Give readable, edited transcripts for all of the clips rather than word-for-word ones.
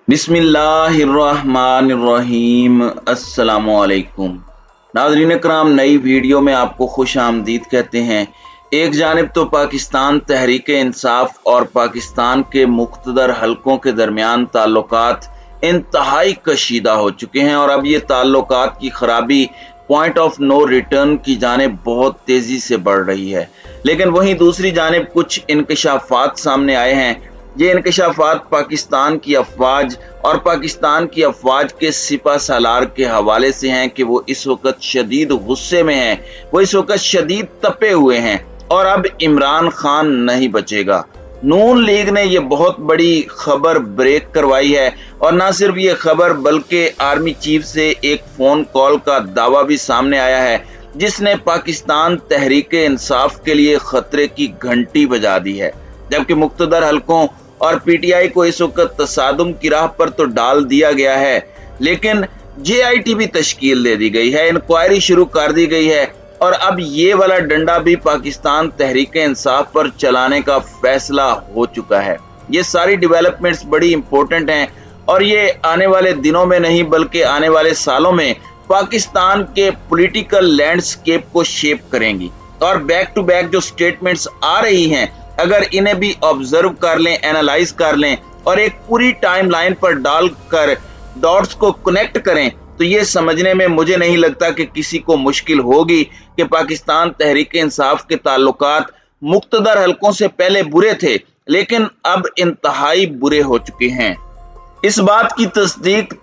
बिस्मिल्लाहिर्रहमानिर्रहीम। अस्सलामुअलैकुम नाज़रीन कराम, नई वीडियो में आपको खुश आमदीद कहते हैं। एक जानिब तो पाकिस्तान तहरीक इंसाफ और पाकिस्तान के मुख्तदर हलकों के दरमियान ताल्लुकात इंतहाई कशीदा हो चुके हैं और अब ये ताल्लुकात की खराबी पॉइंट ऑफ नो रिटर्न की जानिब बहुत तेजी से बढ़ रही है। लेकिन वहीं दूसरी जानिब कुछ इंकशाफात सामने आए हैं। ये इंकशाफात पाकिस्तान की अफवाज और पाकिस्तान की अफवाज के सिपा सालार के हवाले से हैं कि वो इस वक्त शदीद गुस्से में हैं, वो इस वक्त शदीद तपे हुए हैं और अब इमरान खान नहीं बचेगा। नून लीग ने ये बहुत बड़ी खबर ब्रेक करवाई है और ना सिर्फ ये खबर बल्कि आर्मी चीफ से एक फोन कॉल का दावा भी सामने आया है जिसने पाकिस्तान तहरीक इंसाफ के लिए खतरे की घंटी बजा दी है। जबकि मुख्तदर हलकों और पीटीआई को इस वक्त तसादुम की राह पर तो डाल दिया गया है, लेकिन जेआईटी भी तश्कील दे दी गई है, इंक्वायरी शुरू कर दी गई है और अब ये वाला डंडा भी पाकिस्तान तहरीक इंसाफ पर चलाने का फैसला हो चुका है। ये सारी डेवलपमेंट्स बड़ी इंपॉर्टेंट हैं और ये आने वाले दिनों में नहीं बल्कि आने वाले सालों में पाकिस्तान के पॉलिटिकल लैंडस्केप को शेप करेंगी। और बैक टू बैक जो स्टेटमेंट्स आ रही हैं, अगर इन्हें भी ऑब्जर्व कर लें, एनालाइज कर लें और एक पूरी टाइमलाइन पर डालकर डॉट्स को कनेक्ट करें तो ये समझने में मुझे नहीं लगता कि किसी को मुश्किल होगी कि पाकिस्तान तहरीक इंसाफ के ताल्लुकात मुख्तदर हलकों से पहले बुरे थे लेकिन अब इंतहाई बुरे हो चुके हैं। इस बात की तस्दीक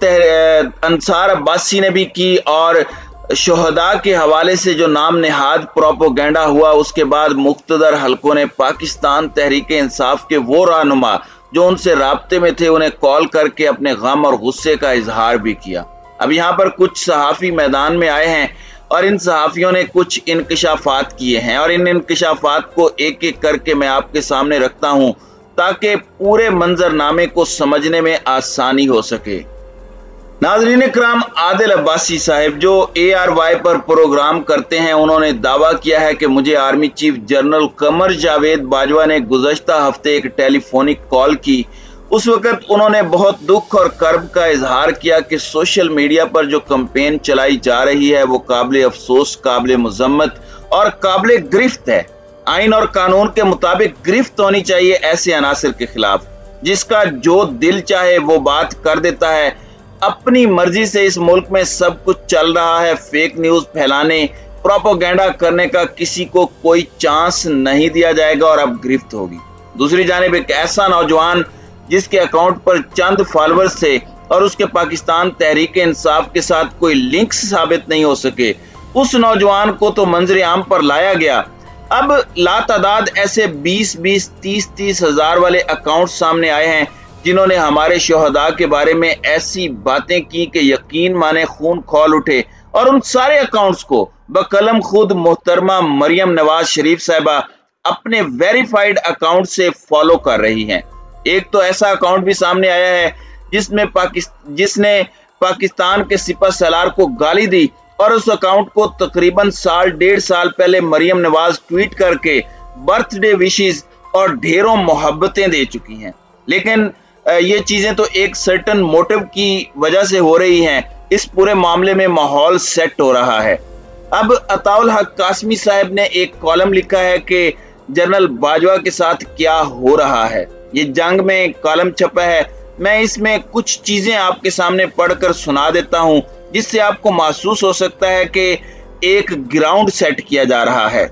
अंसार अब्बासी ने भी की और शोहदा के हवाले से जो नाम नेहाद प्रोपोगेंडा हुआ उसके बाद मुख्तदर हलकों ने पाकिस्तान तहरीक इंसाफ के वो रहनुमा जो उनसे राब्ते में थे उन्हें कॉल करके अपने गम और गुस्से का इजहार भी किया। अब यहाँ पर कुछ सहाफ़ी मैदान में आए हैं और इन सहाफ़ियों ने कुछ इंकशाफात किए हैं और इन इंकशाफात को एक एक करके मैं आपके सामने रखता हूँ ताकि पूरे मंजरनामे को समझने में आसानी हो सके। नाज़रीन इकराम, आदिल अब्बासी साहब जो ARY पर प्रोग्राम करते हैं, उन्होंने दावा किया है कि मुझे army chief general Qamar Javed Bajwa ने गुज़श्ता हफ्ते एक टेलीफोनिक कॉल की। उस वक्त उन्होंने बहुत दुख और कर्ब का इजहार किया कि सोशल मीडिया पर जो कैंपेन चलाई जा रही है वो काबिल अफसोस, काबिल मजम्मत और काबिल गिरफ्त है। आइन और कानून के मुताबिक गिरफ्त होनी चाहिए ऐसे अनासर के खिलाफ जिसका जो दिल चाहे वो बात कर देता है। अपनी मर्जी से इस मुल्क में सब कुछ चल रहा है, फेक न्यूज फैलाने, प्रोपोगेंडा करने का किसी को कोई चांस नहीं दिया जाएगा और अब गिरफ्त होगी। दूसरी जानिब एक ऐसा नौजवान जिसके अकाउंट पर चंद फॉलोअर्स थे और उसके पाकिस्तान तहरीक इंसाफ के साथ कोई लिंक्स साबित नहीं हो सके, उस नौजवान को तो मंजर आम पर लाया गया। अब लातादाद ऐसे 20-20, 30-30 हजार वाले अकाउंट सामने आए हैं जिन्होंने हमारे शोहदा के बारे में ऐसी बातें की कि यकीन माने खून खौल उठे और उन सारे अकाउंट्स को बकलम खुद मोहतरमा मरियम नवाज शरीफ साहिबा अपने वेरीफाइड अकाउंट से फॉलो कर रही हैं। एक तो ऐसा अकाउंट भी सामने आया है जिसने पाकिस्तान के सिपा सालार को गाली दी और उस अकाउंट को तकरीबन डेढ़ साल पहले मरियम नवाज ट्वीट करके बर्थडे विशेस और ढेरों मोहब्बतें दे चुकी हैं। लेकिन ये चीजें तो एक सर्टन मोटिव की वजह से हो रही हैं। इस पूरे मामले में माहौल सेट हो रहा है। अब अताउल हक कासमी साहब ने एक कॉलम लिखा है कि जनरल बाजवा के साथ क्या हो रहा है। ये जंग में कॉलम छपा है, मैं इसमें कुछ चीजें आपके सामने पढ़कर सुना देता हूं जिससे आपको महसूस हो सकता है कि एक ग्राउंड सेट किया जा रहा है।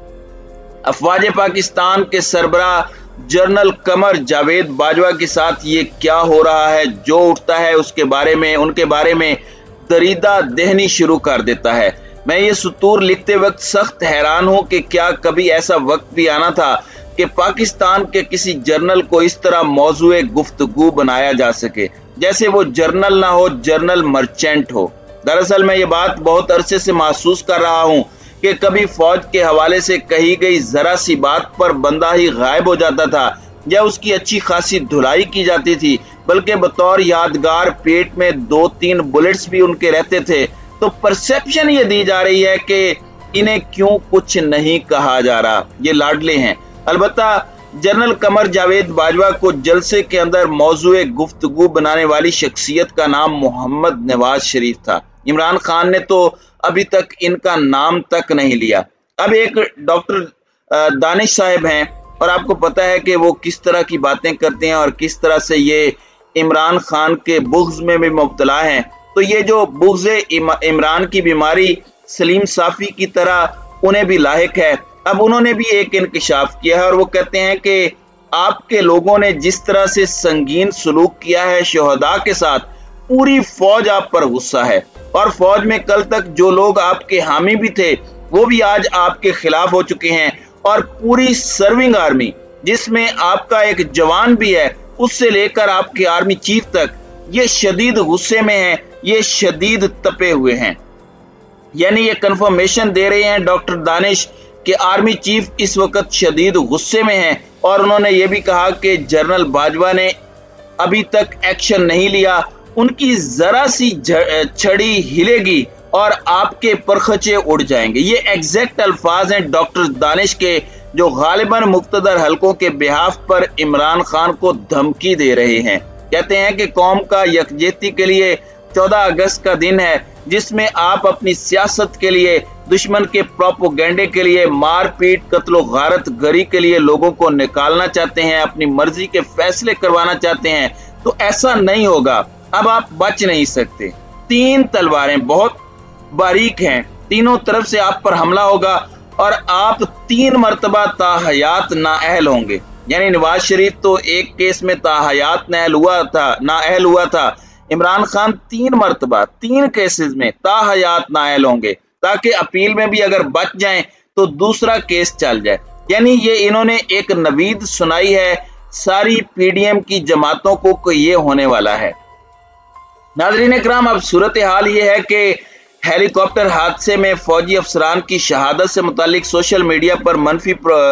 अफवाज पाकिस्तान के सरबराह जनरल कमर जावेद बाजवा के साथ ये क्या हो रहा है, जो उठता है उनके बारे में दरीदा दहनी शुरू कर देता है। मैं ये सतूर लिखते वक्त सख्त हैरान हूं कि क्या कभी ऐसा वक्त भी आना था कि पाकिस्तान के किसी जर्नल को इस तरह मौजूए गुफ्तगू बनाया जा सके जैसे वो जर्नल ना हो, जर्नल मर्चेंट हो। दरअसल मैं ये बात बहुत अरसे से महसूस कर रहा हूँ कि कभी फौज के हवाले से कही गई जरा सी बात पर बंदा ही गायब हो जाता था या उसकी अच्छी खासी धुलाई की जाती थी, बल्कि बतौर यादगार पेट में 2-3 बुलेट्स भी उनके रहते थे। तो परसेप्शन ये दी जा रही है कि इन्हें क्यों कुछ नहीं कहा जा रहा, ये लाडले हैं। अलबत्ता जनरल कमर जावेद बाजवा को जलसे के अंदर मौजूए गुफ्तगू बनाने वाली शख्सियत का नाम मोहम्मद नवाज शरीफ था। इमरान खान ने तो अभी तक इनका नाम तक नहीं लिया। अब एक डॉक्टर दानिश साहब हैं और आपको पता है कि वो किस तरह की बातें करते हैं और किस तरह से ये इमरान खान के बुग़्ज़ में भी मुब्तला हैं। तो ये जो बुग़्ज़ इमरान की बीमारी सलीम साफ़ी की तरह उन्हें भी लाहिक है। अब उन्होंने भी एक इंकशाफ किया है और वो कहते हैं कि आपके लोगों ने जिस तरह से संगीन सलूक किया है शोहदा के साथ, पूरी फौज आप पर गुस्सा है और फौज में कल तक जो लोग आपके हामी भी थे वो भी आज आपके खिलाफ हो चुके हैं और पूरी सर्विंग आर्मी जिसमें आपका एक जवान भी है उससे लेकर आपके आर्मी चीफ तक ये शदीद गुस्से में है, ये शदीद तपे हुए हैं। यानी ये कंफर्मेशन दे रहे हैं डॉक्टर दानिश कि आर्मी चीफ इस वक्त शदीद गुस्से में हैं और उन्होंने ये भी कहा कि जनरल बाजवा ने अभी तक एक्शन नहीं लिया, उनकी जरा सी छड़ी हिलेगी और आपके परखचे उड़ जाएंगे। ये एग्जैक्ट अल्फाज हैं डॉक्टर दानिश के, जो गालिबन मुक्तदर हलकों के बिहाफ पर इमरान खान को धमकी दे रहे हैं। कहते हैं कि कौम का यकजहती के लिए 14 अगस्त का दिन है जिसमें आप अपनी सियासत के लिए, दुश्मन के प्रोपोगेंडे के लिए, मार पीट कत्लो गारत गरी के लिए लोगों को निकालना चाहते हैं, अपनी मर्जी के फैसले करवाना चाहते हैं, तो ऐसा नहीं होगा। अब आप बच नहीं सकते। 3 तलवारें बहुत बारीक हैं, तीनों तरफ से आप पर हमला होगा और आप 3 मरतबा ताहयात नाअहल होंगे। यानी नवाज शरीफ तो एक केस में ताहयात नाअहल हुआ था, इमरान खान 3 मरतबा 3 केसेस में ताहयात नाअहल होंगे ताकि अपील में भी अगर बच जाएं तो दूसरा केस चल जाए। यानी ये इन्होंने एक नवीद सुनाई है सारी पीडीएम की जमातों को ये होने वाला है। नाज़रीन इकराम, अब सूरत हाल ये है कि हेलीकॉप्टर हादसे में फौजी अफसरान की शहादत से मुतालिक सोशल मीडिया पर मनफी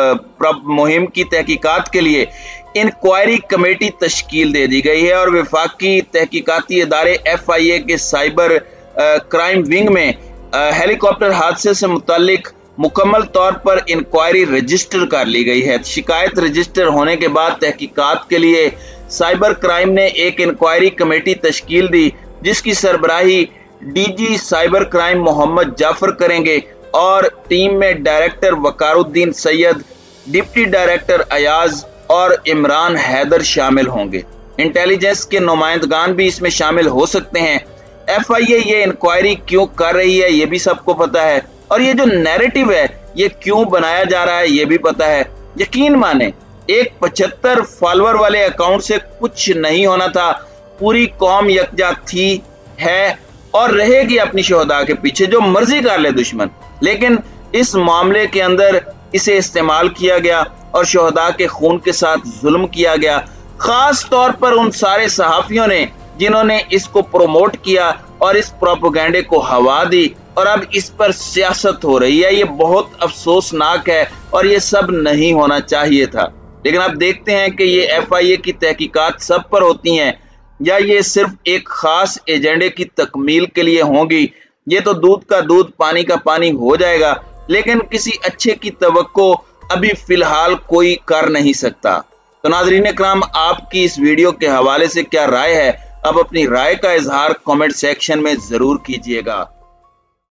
मुहिम की तहकीकात के लिए इंक्वायरी कमेटी तश्कील दे दी गई है और वफाकी तहकीकाती इदारे FIA के साइबर क्राइम विंग में हेलीकॉप्टर हादसे से मुतालिक मुकम्मल तौर पर इंक्वायरी रजिस्टर कर ली गई है। शिकायत रजिस्टर होने के बाद तहकीकात के लिए साइबर क्राइम ने एक इंक्वायरी कमेटी तश्कील दी जिसकी सरबराही DG cyber crime Mohammad Jafar करेंगे और टीम में director Waqaruddin Syed, deputy director Ayaz और इमरान हैदर शामिल होंगे। इंटेलिजेंस के नुमाइंदगान भी इसमें शामिल हो सकते हैं। FIA ये इंक्वायरी क्यों कर रही है ये भी सबको पता है और ये जो नैरेटिव है ये क्यों बनाया जा रहा है ये भी पता है। यकीन माने एक 75 फॉलोअर वाले अकाउंट से कुछ नहीं होना था। पूरी कौम यकजा थी, है और रहेगी अपनी शोहदा के पीछे, जो मर्जी कर ले दुश्मन, लेकिन इस मामले के अंदर इसे इस्तेमाल किया गया और शोहदा के खून के साथ जुल्म किया गया। खास तौर पर उन सारे सहाफियों ने जिन्होंने इसको प्रोमोट किया और इस प्रोपोगेंडे को हवा दी और अब इस पर सियासत हो रही है। ये बहुत अफसोसनाक है और ये सब नहीं होना चाहिए था। लेकिन अब देखते हैं कि ये FIA की तहकीकात सब पर होती हैं या ये सिर्फ एक खास एजेंडे की तकमील के लिए होंगी। ये तो दूध का दूध पानी का पानी हो जाएगा, लेकिन किसी अच्छे की तवक्को अभी फिलहाल कोई कर नहीं सकता। तो नाज़रीन इकराम, आपकी इस वीडियो के हवाले से क्या राय है? अब अपनी राय का इजहार कमेंट सेक्शन में जरूर कीजिएगा।